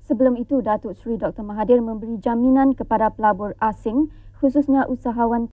Sebelum itu, Datuk Seri Dr. Mahathir memberi jaminan kepada pelabur asing, khususnya usahawan